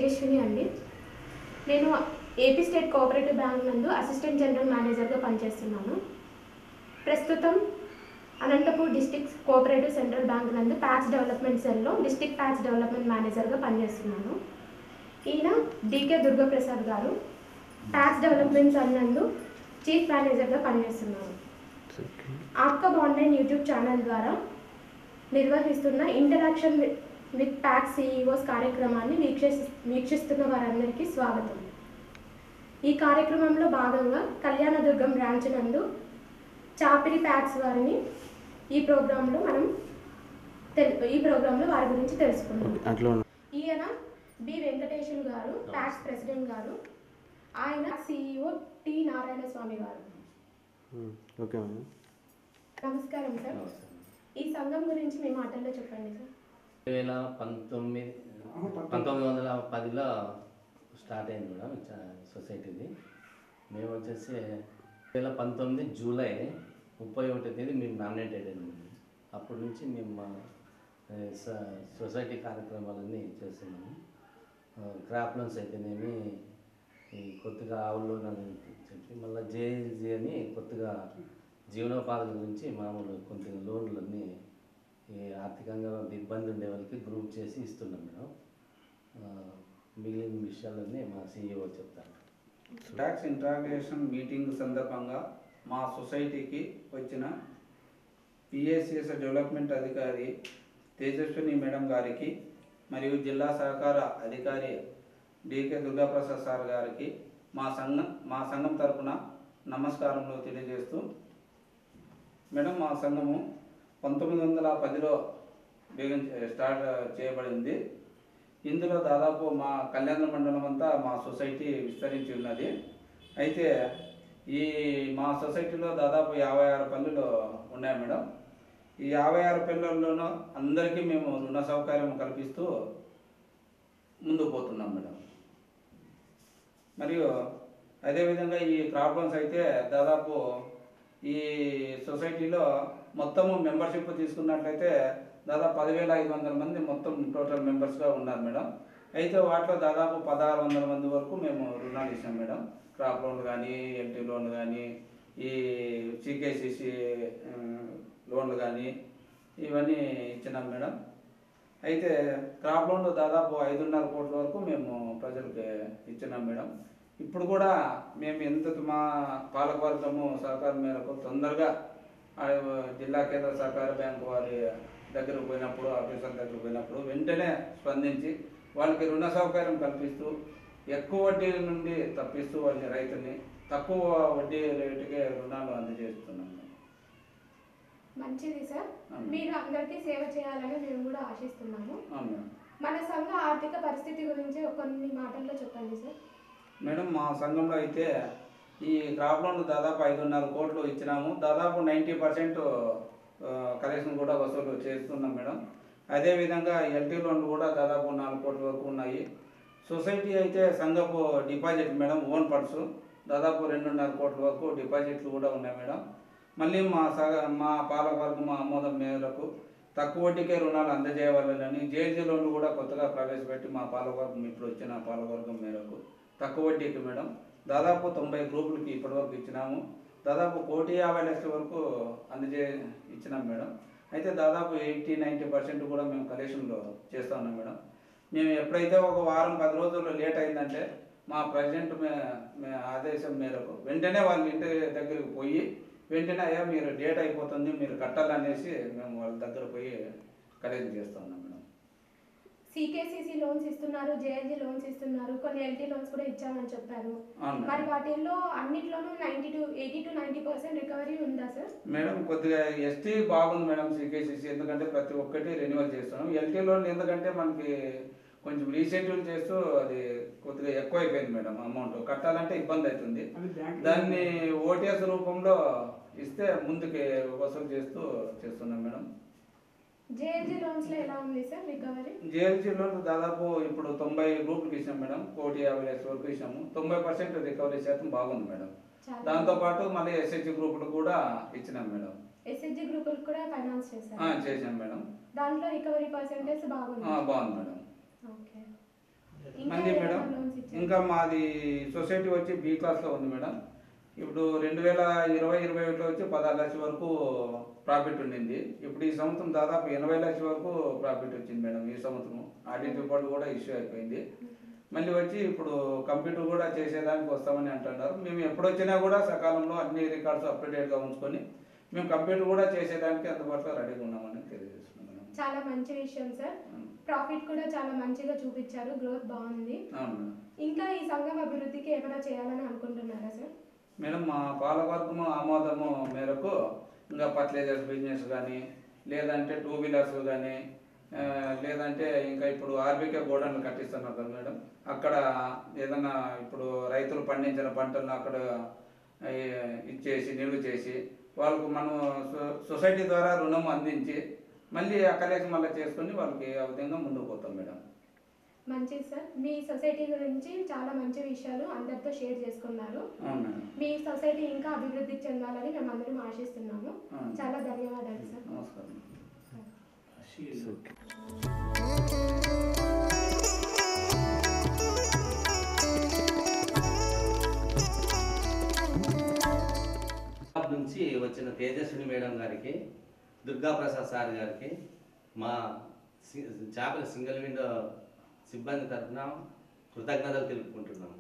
తేజస్విని అండి. నేను AP state cooperative bank నందు అసిస్టెంట్ జనరల్ మేనేజర్గా పనిచేస్తున్నాను. ప్రస్తుతం Anantapur district cooperative central bank నందు ప్యాక్స్ డెవలప్మెంట్ సెల్లో డిస్ట్రిక్ట్ ప్యాక్స్ డెవలప్మెంట్ మేనేజర్గా పనిచేస్తున్నాను. ఈయన డికే దుర్గాప్రసాద్ గారు ప్యాక్స్ డెవలప్మెంట్ సెల్ నందు చీఫ్ మేనేజర్గా పనిచేస్తున్నారు. ఆప్కా ఆన్లైన్ యూట్యూబ్ ఛానల్ ద్వారా నిర్వహిస్తున్న ఇంటరాక్షన్ విత్ ప్యాక్స్ సిఇఓస్ కార్యక్రమాన్ని వీక్షిస్తున్న వారందరికీ స్వాగతం. ఈ కార్యక్రమంలో భాగంగా కళ్యాణదుర్గం బ్రాంచ్ నందు చాపిరి ప్యాక్స్ వారిని ఈ ప్రోగ్రాంలో వారి గురించి తెలుసుకున్నాం. ఈయన బి వెంకటేశ్వర గారు ప్యాక్స్ ప్రెసిడెంట్ గారు, ఆయన సిఇఓ టి నారాయణ స్వామి గారు. నమస్కారం సార్. ఈ సంఘం గురించి మీ మాటల్లో చెప్పండి సార్. 1910లో స్టార్ట్ అయింది మేడం సొసైటీది. మేము వచ్చేసి 2019 జూలై 31వ తేదీ మేము నామినేటెడ్ అయింది. అప్పటి నుంచి మేము మా సొసైటీ కార్యక్రమాలన్నీ చేస్తున్నాము. క్రాప్ లోన్స్ అయితేనేమి, ఈ కొత్తగా ఆవుల లోన్ అని చెప్పి మళ్ళీ జేఎల్జీ అని కొత్తగా జీవనోపాధి గురించి మామూలు కొద్దిగా లోన్లన్నీ ఈ ఆర్థికంగా ఇబ్బంది ఉండే వాళ్ళకి గ్రూప్ చేసి ఇస్తున్నాం మేడం. మిగిలిన విషయాలన్నీ మా సిఇఓ చెప్తారు. ట్యాక్స్ ఇంట్రాగేషన్ మీటింగ్ సందర్భంగా మా సొసైటీకి వచ్చిన పిఏసిఎస్ డెవలప్మెంట్ అధికారి తేజస్విని మేడం గారికి మరియు జిల్లా సహకార అధికారి డికే దుర్గాప్రసాద్ సార్ గారికి మా సంఘం తరఫున నమస్కారములు తెలియజేస్తూ, మేడం మా సంఘము 1910లో స్టార్ట్ చేయబడింది. ఇందులో దాదాపు మా కళ్యాణ మండలం అంతా మా సొసైటీ విస్తరించి ఉన్నది. అయితే ఈ మా సొసైటీలో దాదాపు 56 పల్లెలు ఉన్నాయి మేడం. ఈ 56 పల్లెల్లోనూ అందరికీ మేము రుణ సౌకర్యం కల్పిస్తూ ముందుకు పోతున్నాం మేడం. మరియు అదేవిధంగా ఈ క్రాప్ లోన్స్ అయితే దాదాపు ఈ సొసైటీలో మొత్తము మెంబర్షిప్ తీసుకున్నట్లయితే దాదాపు 10,500 మంది మొత్తం టోటల్ మెంబర్స్గా ఉన్నారు మేడం. అయితే వాటిలో దాదాపు 1,600 మంది వరకు మేము రుణాలు ఇచ్చాం మేడం. క్రాప్ లోన్ కానీ, ఎల్టీ లోన్ కానీ, ఈ సికేసిసి లోన్లు కానీ ఇవన్నీ ఇచ్చినాం మేడం. అయితే క్రాప్ లోన్లు దాదాపు 5.5 కోట్ల వరకు మేము ప్రజలకి ఇచ్చినాం మేడం. ఇప్పుడు కూడా మేము ఎంత మా పాలకవర్గము సహకారం మేరకు తొందరగా జిల్లా కేంద్ర సహకార బ్యాంకు వారి దగ్గరకు పోయినప్పుడు, ఆఫీసర్ దగ్గరకు పోయినప్పుడు వెంటనే స్పందించి వాళ్ళకి రుణ సౌకర్యం కల్పిస్తూ ఎక్కువ వడ్డీ నుండి తప్పిస్తూ వాళ్ళని రైతుని తక్కువ వడ్డీ రేటుకే రుణాలు అందజేస్తున్నాం. మంచిది సార్. మీరు అందరికీ సేవ చేయాలని మేము కూడా ఆశిస్తున్నాము. మన సంఘ ఆర్థిక పరిస్థితి గురించి కొన్ని మాటల్లో చెప్పండి సార్. మేడం మా సంఘంలో అయితే ఈ క్రాప్ లోన్లు దాదాపు 5.5 కోట్లు ఇచ్చినాము. దాదాపు 90% కలెక్షన్ కూడా వసూలు చేస్తున్నాం మేడం. అదేవిధంగా ఎల్టీ లోన్లు కూడా దాదాపు 4 కోట్ల వరకు ఉన్నాయి. సొసైటీ అయితే సంఘపు డిపాజిట్ మేడం ఓన్ ఫండ్స్ దాదాపు 2.5 కోట్ల వరకు డిపాజిట్లు కూడా ఉన్నాయి మేడం. మళ్ళీ మా పాలకవర్గం ఆమోదం మేరకు తక్కువ వడ్డీకే రుణాలు అందజేయవాలని జేఎల్జీ లోన్లు కూడా కొత్తగా ప్రవేశపెట్టి మా పాలకవర్గం ఇప్పుడు వచ్చిన పాలకవర్గం మేరకు తక్కువ వడ్డీకి మేడం దాదాపు 90 గ్రూపులకి ఇప్పటివరకు ఇచ్చినాము. దాదాపు 1,50,00,000 వరకు ఇచ్చినాం మేడం. అయితే దాదాపు 80-90% కూడా మేము కలెక్షన్లో చేస్తూ ఉన్నాం మేడం. మేము ఎప్పుడైతే ఒక వారం 10 రోజులు లేట్ అయిందంటే మా ప్రెసిడెంట్ ఆదేశం మేరకు వెంటనే వాళ్ళ ఇంటి దగ్గరికి పోయి వెంటనే అయ్యా మీరు డేట్ అయిపోతుంది మీరు కట్టాలనేసి మేము వాళ్ళ దగ్గర పోయి కలెక్ట్ చేస్తూ ఉన్నాం మేడం. సికేసిసి లోన్స్ ఇస్తున్నారు, జేఎల్జీ లోన్స్ ఇస్తున్నారు, కొన్ని ఎల్టీ లోన్స్ కూడా ఇచ్చామని చెప్పారు. మరి వాటిల్లో అన్నిట్లోనూ 80-90% రికవరీ ఉందా సార్? మేడం కొద్దిగా ఎస్టీ బాగుంది మేడం సికేసిసి, ఎందుకంటే ప్రతి ఒక్కటి రెన్యువల్ చేస్తున్నాం. ఎల్టీ లోన్ ఎందుకంటే మనకి కొంచెం రీషెడ్యూల్ చేస్తూ అది కొద్దిగా ఎక్కువ అయిపోయింది మేడం. అమౌంట్ కట్టాలంటే ఇబ్బంది అవుతుంది. దాన్ని ఓటీఎస్ రూపంలో ఇస్తే ముందుకి వసూలు చేస్తున్నాం మేడం. జేఎల్జీ లోన్స్ లో ఎలా ఉంది సార్ రికవరీ? జేఎల్జీ లోన్ దాదాపు ఇప్పుడు 90 గ్రూపులకు ఇచ్చాం మేడం. 1,50,00,000 వరకు ఇచ్చాము. 90% రికవరీ శాతం బాగుంది మేడం. దాంతోపాటు మళ్ళీ ఎస్హెచ్జి గ్రూపులకు కూడా ఇచ్చినాం మేడం. ఎస్హెచ్జి గ్రూపులకు కూడా ఫైనాన్స్ చేశాం మేడం. దాంట్లో రికవరీ పర్సెంటేజ్ బాగుంది మేడం. ఓకే. మళ్ళీ మేడం ఇంకా మాది సొసైటీ వచ్చి బి క్లాస్లో ఉంది మేడం. ఇప్పుడు 2020-21లో వచ్చి 16 లక్షల వరకు ప్రాఫిట్ ఉండింది. ఇప్పుడు ఈ సంవత్సరం దాదాపు 80 లక్షల వరకు ప్రాఫిట్ వచ్చింది మేడం. ఈ సంవత్సరం ఆడిట్ రిపోర్ట్ కూడా ఇష్యూ అయిపోయింది. మళ్ళీ వచ్చి ఇప్పుడు కంప్యూటర్ కూడా చేసేదానికి వస్తామని అంటున్నారు. మేము ఎప్పుడొచ్చినా కూడా సకాలంలో అన్ని రికార్డ్స్ అప్డేట్గా ఉంచుకొని మేము కంప్యూటర్ కూడా చేసేదానికి అందుబాటులో రెడీగా ఉన్నామని తెలియజేస్తున్నాం మేడం. చాలా మంచి విషయం సార్. ప్రాఫిట్ కూడా చాలా మంచిగా చూపించారు, గ్రోత్ బాగుంది. ఇంకా ఈ సంఘం అభివృద్ధికి ఏమైనా చేయాలని అనుకుంటున్నారా సార్? మేడం మా పాలకవర్గము ఆమోదము మేరకు ఇంకా ఫర్టిలైజర్స్ బిజినెస్ కానీ, లేదంటే 2 వీలర్స్ కానీ, లేదంటే ఇంకా ఇప్పుడు ఆర్బీకే గోడౌన్లు కట్టిస్తున్నారు కదా మేడం. అక్కడ ఏదన్నా ఇప్పుడు రైతులు పండించిన పంటలను అక్కడ ఇచ్చేసి నిల్వ చేసి వాళ్ళకు మనం సొసైటీ ద్వారా రుణం అందించి మళ్ళీ ఆ కలెక్షన్ మళ్ళీ చేసుకొని వాళ్ళకి ఆ విధంగా ముందుకు పోతాం మేడం. మంచిది సార్. మీ సొసైటీ గురించి చాలా మంచి విషయాలు అందరితో షేర్ చేసుకున్నారు. మీ సొసైటీ ఇంకా అభివృద్ధి చెందాలని మేము అందరం ఆశిస్తున్నాము. చాలా ధన్యవాదాలు సార్. నమస్కారం. నుంచి వచ్చిన తేజస్విని మేడం గారికి, దుర్గా ప్రసాద్ సార్ గారికి, మా చాపల సింగిల్ విండో సిబ్బంది తరఫున కృతజ్ఞతలు తెలుపుకుంటున్నాము.